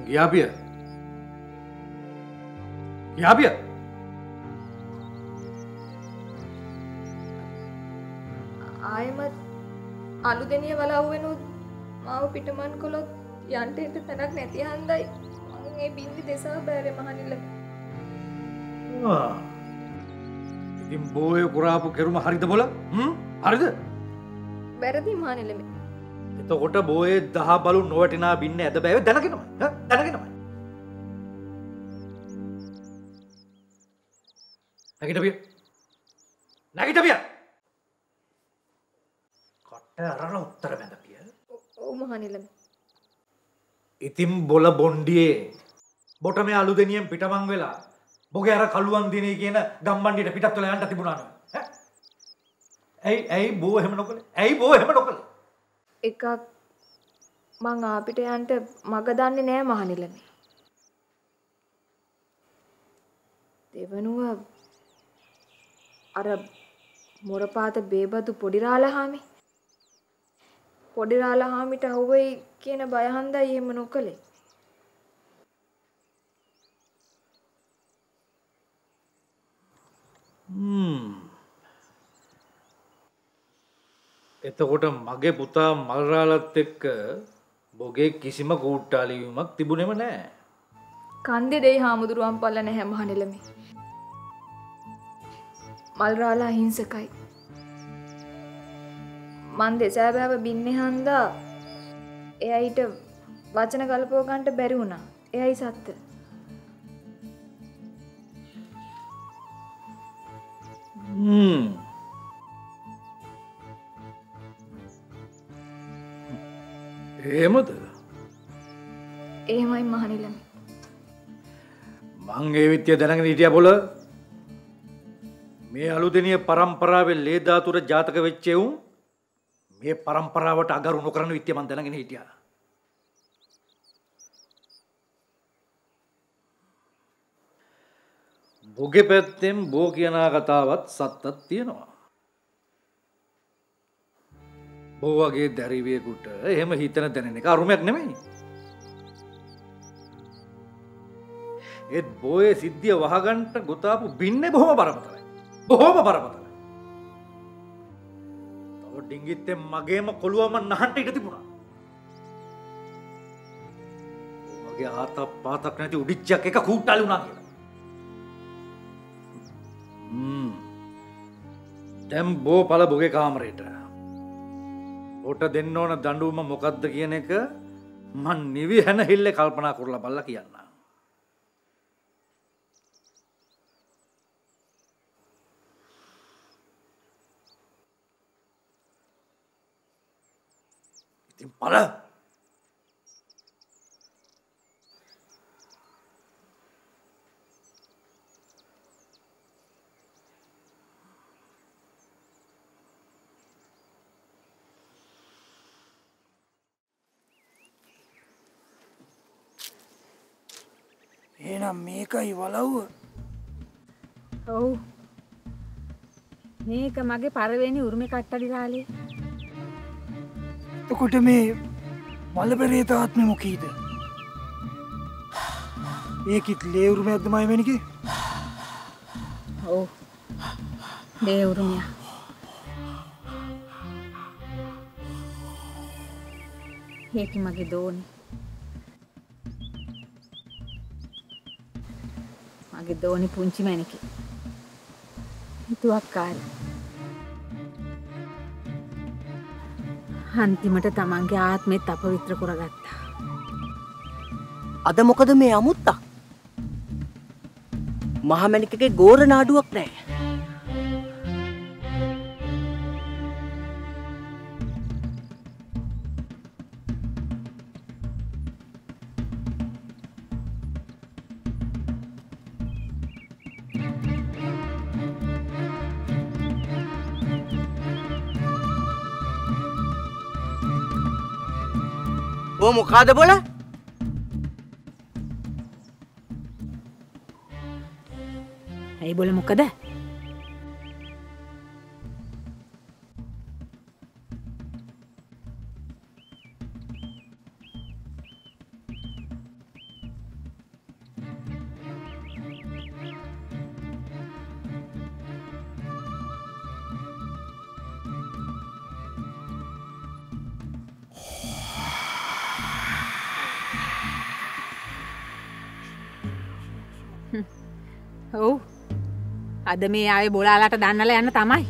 ගියාපිය ගියාපිය ආයෙමත් අලු දෙනිය වලව් වෙනුත් මාව පිටමන් කළොත් යන්ට එන්න තැනක් නැති හන්දයි මං ඒ බින්දි දෙසා බෑවේ මහනිල්ල. ඉතින් බෝය කුරාපු කෙරුම හරිද බොල හරිද වැරදි මහනිලමේ. එතකොට බෝයේ දහ බලු නොවටිනා බින්න ඇද බෑව දැනගෙනම දැනගෙනම නැගිටපිය නැගිටපිය කොට අරන උත්තර බැඳපිය. ඔව් මහනිලමේ. ඉතින් බොල බොන්්ඩියේ බොට මේ අලු දෙනියෙන් පිටමං වෙලා බොගේ අර කළුවන් දිනේ කියන ගම්බන්ඩියට පිටත් වෙලා යන්න තිබුණා නේද? ඇයි බෝ එහෙම නොකළේ? ඇයි බෝ එහෙම නොකළේ? එකක් මං ආපිට යන්න මග දන්නේ නෑ මහනිලමේ. දෙවනුව අර මොරපාත බේබදු පොඩිරාලහාමි පොඩිරාලහාමිට අහුවෙයි කියන බය හන්දයි එහෙම නොකළේ. එතකොට මගේ පුතා මල්රාලත් එක්ක බොගේ කිසිම කූට්ටාලිවීමක් තිබුණෙම නෑ. කන්දේ දෙයි හාමුදුරුවන් පල්ල නැහැ මහනිලමේ. මල්රාලා අහිංසකයි. මන් දෙසෑබෑව බින්නේ හන්දා එයාට වචන ගල්පව ගන්නට බැරි වුණා. එයයි සත්ත. එහෙමද? එහෙමයි මහනිලමේ. මං ඒ විත්‍ය දැනගෙන හිටියා බොල. මේ අලුදෙනිය පරම්පරාවේ ලේ ධාතුර ජාතක වෙච්ච එවුන් මේ පරම්පරාවට අගරු නොකරන විත්‍ය මං දැනගෙන හිටියා. බොගේ පැත්තෙන් බෝ කියන කතාවත් සත්තක් තියෙනවා. බෝ වගේ දැරිවියෙකුට එහෙම හිතන දැනෙන එක අරුමයක් නෙමෙයි. ඒත් බෝයේ සිද්ධිය වහගන්න ගොතාපු බින්නේ බොහොම බරපතලයි. බොහොම බරපතලයි. තව ඩිංගිත්තේ මගේම කොළුවම නහන්න ඉඩ තිබුණා. ඔගේ ආතක් පාතක් නැති උඩිච්චයක් එක කූට්ටාලි වුණා කියලා. දැන් බෝ පළ බොගේ කාමරේට. ඔට දෙන්න ඕන දඬුවම මොකද්ද කියන එක මං නිවි හැනහිල්ලේ කල්පනා කරලා බලලා කියන්න. ඉතින් පළ එහෙනම් මේකයි වලව්ව. ඔව්. මේක මගේ පළවෙනි උරුමේ කට්ටඩි රාලේ. එතකොට මේ මලපෙරේත ආත්මෙ මොකීද? ඒකිත් ලේ උරුමයක්ද මයමෙනිකේ? ඔව්. ලේ උරුමයක්. ඒක මගේ දෝනේ. මගේ දෝනි පුංචි මැනිකේ. හිතුවක්කාරී. අන්තිමට තමන්ගේ ආත්මෙත් අපවිත්‍ර කරගත්තා. අද මොකද මේ අමුත්තා? මහමැනිකගේ ගෝර නාඩුවක් නෑ. බෝ මොකාද බොල? ඇයි බොල මොකද? ඔව්. අද මේ ආවේ බොලාලට දන්නලා යන්න තමයි.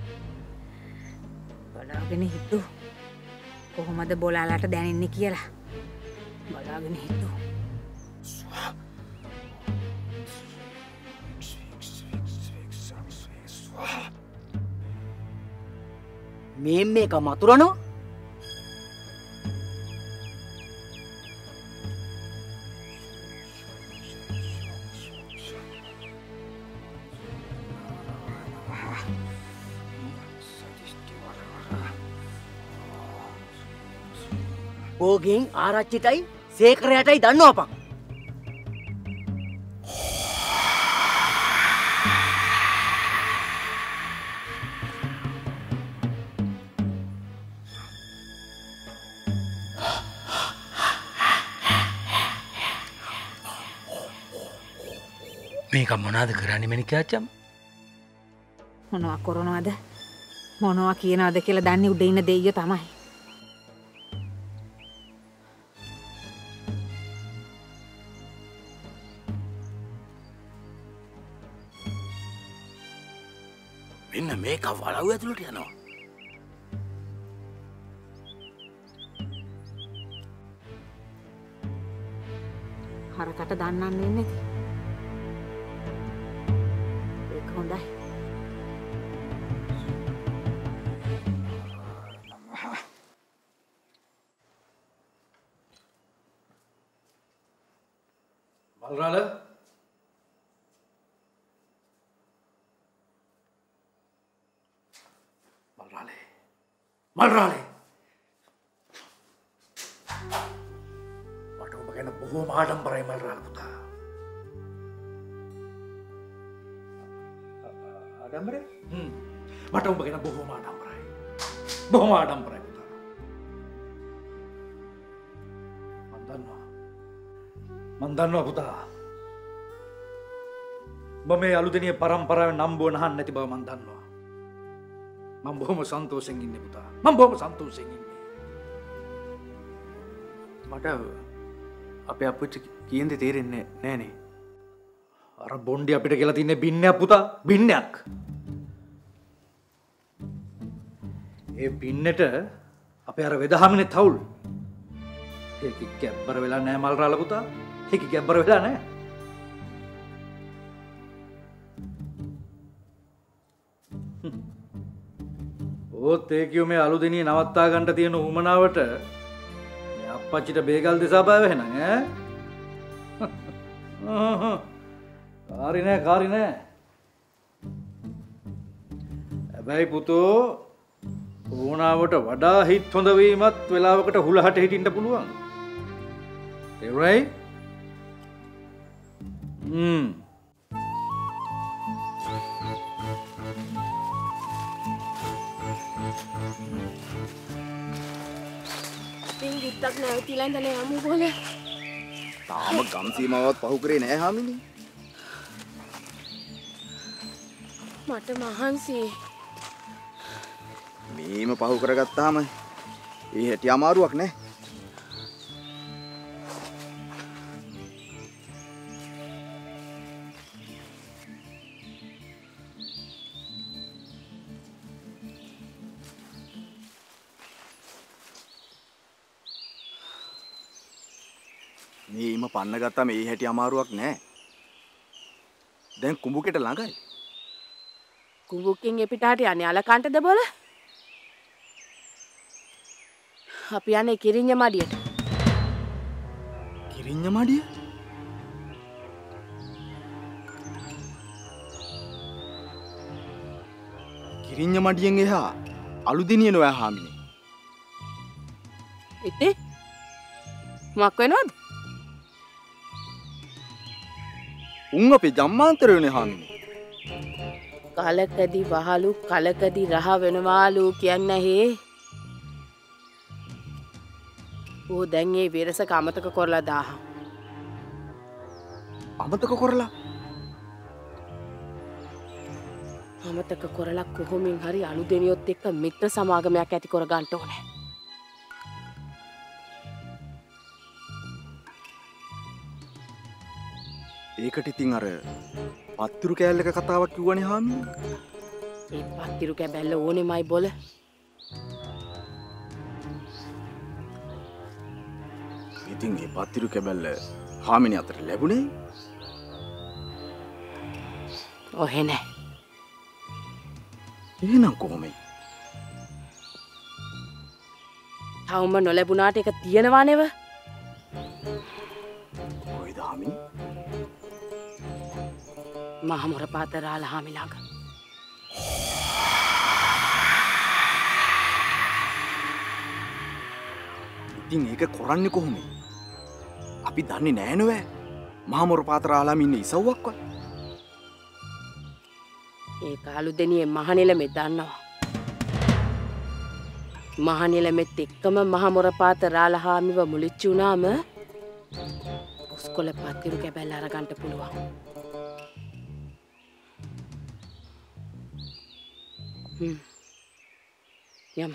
බලාගෙන හිටු. කොහොමද බොලාලට දැනෙන්නේ කියලා. බලාගෙන හිටු. මේක මතුරනෝ බෝගෙන් ආරච්චිටයි සේකරයටයි දන්නවපන්. මේක මොනාද කරන්නේ මණිකාච්චම්? මොනවා කරනවද? මොනවා කියනවද කියලා දන්නේ උඩ ඉන්න දෙයියෝ තමයි. මෙන්න මේක වලව් ඇතුළට යනවා. හරකට දන්නන්න වෙන්නේ. ඒක හොඳයි. මල්රාල මල්රාලේ මට ඔබ ගැන බොහෝම ආඩම්බරයි මල්රාල පුතා. ආඩම්බරයි? මට ඔබ ගැන බොහෝම ආඩම්බරයි. බොහොම ආඩම්බරයි පුතා. මන් දන්නවා පුතා. ඔබ මේ අලුතෙනිය පරම්පරාවෙන් නම්බුව නහන්න නැති බව මන් දන්නවා. මම බොහොම සන්තෝෂෙන් ඉන්නේ පුතා. මම බොහොම සන්තෝෂෙන් ඉන්නේ. මට අපේ අප්පුච්චි කියන දේ තේරෙන්නේ නෑනේ. අර බොන්ඩි අපිට කියලා තින්නේ බින්නයක් පුතා. බින්නයක්. ඒ බින්නට අපේ අර වෙදහමිනේ තවුල්. ඒක ගැබ්බර වෙලා නෑ මල්රාල පුතා. ඒක ගැබ්බර වෙලා නෑ. ඕත් ඒ කියෝ මේ අලුදෙනිය නවත්තා ගන්න තියෙන උමනාවට මේ අප්පච්චිට බේගල් දෙසා බෑව එහෙනම් ඈ. කාරි නෑ. හැබැයි පුතෝ ඕනාවට වඩා හිත් හොඳ වීමත් වෙලාවකට හුලහට හිටින්න පුළුවන්. තේරුණායි? ගිත්තක් නැවතිලා ඉඳලා යමු බෝල. තාම ගම් සීමාවත් පහු කරේ නෑ හාමිනේ. මට මහන්සියි. මේම පහු කරගත්තාම ඒ හැටි අමාරුවක් නෑ. මේම පන්න ගත්තාම ඒ හැටි අමාරුවක් නෑ. දැන් කුඹුකෙට ළඟයි. කුඹුකින් එපිටාට යන්නේ අලකන්ටද බෝල? අපි යන්නේ කිරිඤ්ඤ මඩියට. කිරිඤ්ඤ මඩිය? කිරිඤ්ඤ මඩියෙන් එහා අලුදිනිය නොෑ හාමිනේ. ඉතින් මොකක් වෙනවද? උන් අපේ ජම්මාන්තරයනේ හාමිනේ. කලකදී වහලු කලකදී රහ වෙනවාලු කියන්නේ හේ. ඕ දැන් ඒ විරසක අමතක කරලා දාහ. අමතක කරලා? අමතක කරලා කොහොමින් හරි අලුදෙනියොත් එක්ක මිත්‍ර සමාගමක් ඇති කර ගන්න ඕනේ. ඒකට ඉතින් අර පත්තිරු කෑල්ලක කතාවක් කිව්වනේ හාමි. ඒ පත්තිරු කැබැල්ල ඕනෙමයි බොල. ඉතින් ඒ පත්තිරු කැබැල්ල හාමිනේ අතට ලැබුණේ? ඔහෙ නෑ. එහෙනම් කොහොමයි? තවම නොලැබුණාට එක තියෙනවා නෙව. කොයිද හාමි? මහමොර පාතරාල හාමි ළඟ. ඉතින් ඒක කරන්නේ කොහොමද? අපි දන්නේ නෑ නෝ. මහමොර පාතරාලාම ඉන්නේ ඉසව්වක්වත්. ඒ කාලුදෙනියේ මහනිලමේ දන්නවා. මහනිලමෙත් එක්කම මහමොර පාතරාල හාමිව මුලිච්චි වුණාම පුස්කොළ පත්තිරු කැබැල්ල අරගන්න පුළුවන්. යම.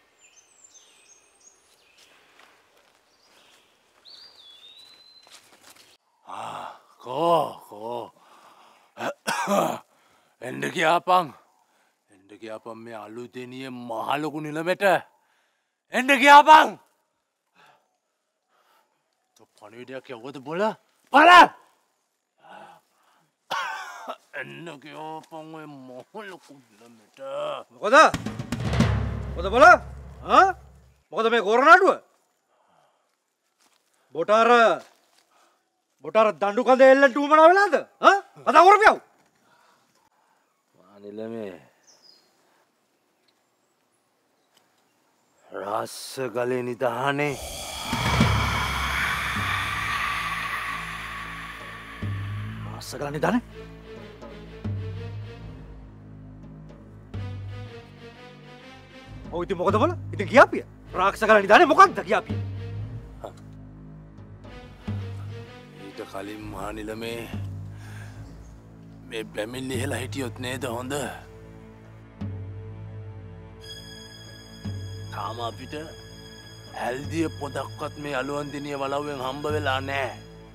කෝ එන්ඩ කියාපං මේ අලුතෙනිය මහලොකු නිලමෙට එන්ඩ කියාපං පණවිඩයක් යවද බොල පල එන්න කියාපං මොහලොකු නිලමෙට මොකද බොල මොකද මේ කොරනාටුව බොටාර දණ්ඩු කඳ එල්ලට උමන වෙලාද අදා කොරපියව් නිලමේ රස්ස ගලේ නිදහනේ රස්ස ගල නිදහනේ ඔව් ඉතින් මොකද බල ඉතින් කියාපිය රාක්ෂස ගල නිදහනේ මොකක්ද කියාපිය ඊට කලින් මහා නිලමේ මේ බැමිල්ලි හෙලා හිටියොත් නේද හොඳ තාම අපිට හැල්දිය පොදක්වත් මේ අලුවන්දිනිය වලව්වෙන් හම්බ වෙලා නෑ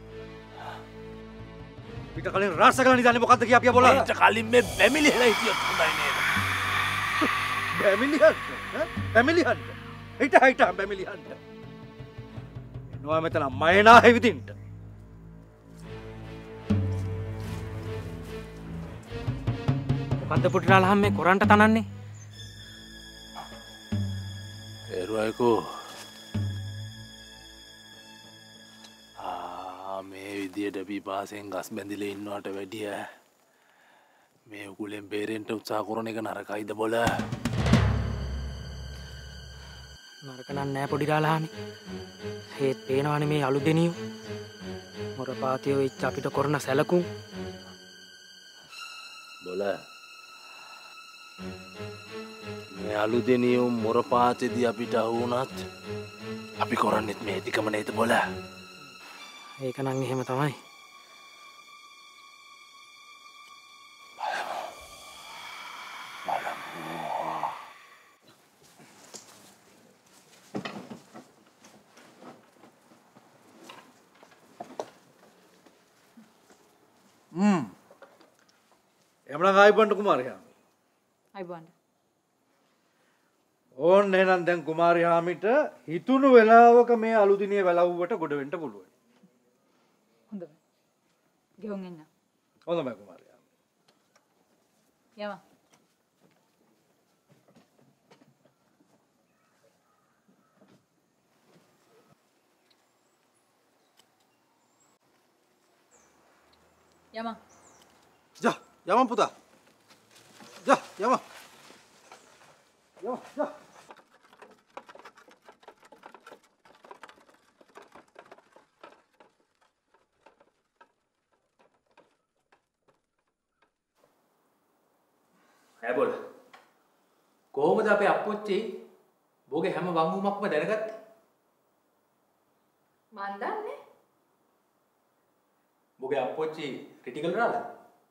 ඊට කලින් රාක්ෂස ගල නිදහනේ මොකක්ද කියාපිය බොල ඊට කලින් මේ බැමිලි හෙලා හිටියොත් හොඳයි නේද බැමිලිහන්ට හිට බැමිලිහන්ට එනවා මෙතන මයනා හෙවිදින්ට මොකද්ද පුටිරාලහම් මේ කොරන්ට තනන්නේ? එරුවයිකෝ මේ විදියට පිපාසෙන් ගස් බැඳිලා ඉන්නවට වැඩිය මේ උකුලෙන් බේරෙන්න උත්සාහ කරන එක නරකයිද බොල? නරක නෑ පොඩිරාලහාමි. හේත් පේනවනේ මේ අලුදෙනියෝ. මොරපාතියෝ වෙච්ච අපිට කරන සැලකුම්. බොල මේ අලුදෙනියෝ මොරපාතේදී අපිට අහු වුණත් අපි කරන්නෙත් මේ ටිකම නේද බොල? ඒක නම් එහෙම තමයි. එමනම් ආයිබන්ට කුමාරයා. ආයිබන්ට. ඕන්න එහෙනම් දැන් කුමාරයාමිට හිතුණු වෙලාවක මේ අලුදිනිය වැලව්වට ගොඩ වෙන්න පුළුවන්. හොඳයි. ගෙවුම් එන්න. හොඳයි කුමාරයා. යම. යම. જા යම පුතා. જા යම. යා. හැබොල කොහොමද අපේ අප්පොච්චි බෝගේ හැම වංගුමක්ම දැනගත්තේ? මන් දන්නේ. බෝගේ අප්පොච්චි ක්‍රිටිකල් රාලා?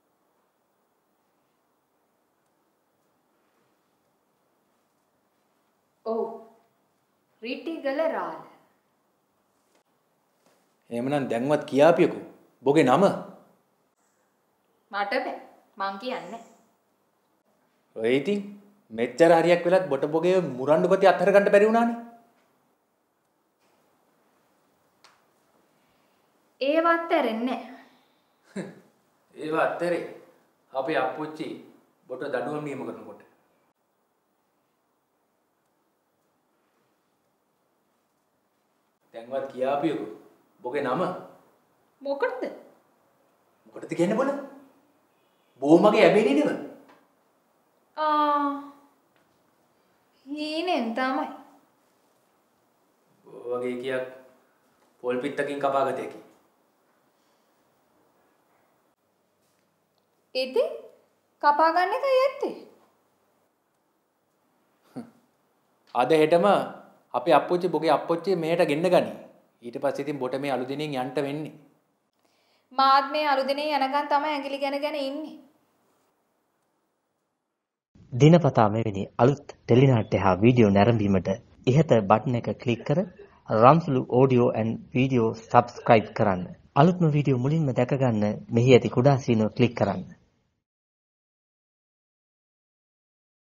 ඔව්. රිටිගල රාල. එහෙමනම් දැන්වත් කියාපියකෝ බෝගේ නම. මට බෑ. මං කියන්නේ. ඔය ඉතින් මෙච්චර හරියක් වෙලත් බොට බොගේ මුරණ්ඩුපති අත්හැර ගන්න බැරි වුණානේ. ඒවත් ඇරෙන්නේ නැහැ. ඒව අත්හැරේ. අපේ අප්පුච්චි බොට දඩුවම් නියම කරනකොට. දැන්වත් කියාපියකෝ. බොගේ නම මොකටද? මොකටද කියන්නේ බොල? බෝමගේ ඇබෙන්නේ නෙව. හීනෙන් තමයි. වගේ කියක් පොල් පිට්ටකින් කපාගතයකි. ඉතින් කපා ගන්න එකයි ඇත්තේ. අද හෙටම අපේ අප්පුච්චි බොගේ අප්පුච්චි මෙහෙට ගෙන්න ගනි. ඊට පස්සේ ඉතින් බොට මේ අලුදිනෙන් යන්න වෙන්නේ. මාත් මේ අලුදිනේ යනකන් තමයි ඇඟිලි ගැන ඉන්නේ. දිනපතා මෙවැනි අලුත් ටෙලිනාට්‍ය හා වීඩියෝ නැරඹීමට ඉහත බටන් එක ක්ලික් කර රම්සුලු ඔඩියෝ ඇන්ඩ් වීඩියෝ සබ්ස්ක්‍රයිබ් කරන්න. අලුත්ම වීඩියෝ මුලින්ම දැක ගන්න මෙහි ඇති කුඩා සීනුව ක්ලික් කරන්න.